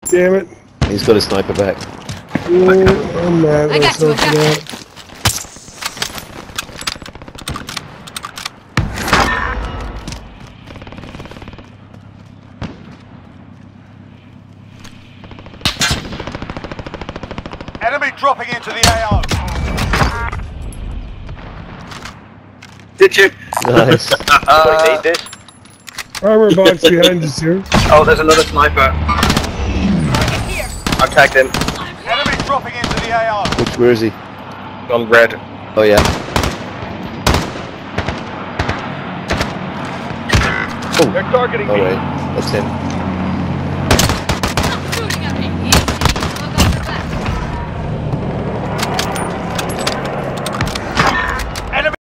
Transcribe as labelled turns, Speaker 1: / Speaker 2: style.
Speaker 1: Damn it.
Speaker 2: He's got a sniper back.
Speaker 1: Ooh, I'm mad
Speaker 3: I got you,
Speaker 1: myself for that.
Speaker 4: Enemy dropping into the AO.
Speaker 5: Did you?
Speaker 2: Nice.
Speaker 5: We need this.
Speaker 1: Armor box behind us here.
Speaker 5: Oh, there's another sniper. I tagged him.
Speaker 4: Enemy dropping into the AO.
Speaker 2: Where is he?
Speaker 5: On red.
Speaker 2: Oh yeah. Oh,
Speaker 4: They're targeting
Speaker 2: oh
Speaker 4: me.
Speaker 2: wait, that's him.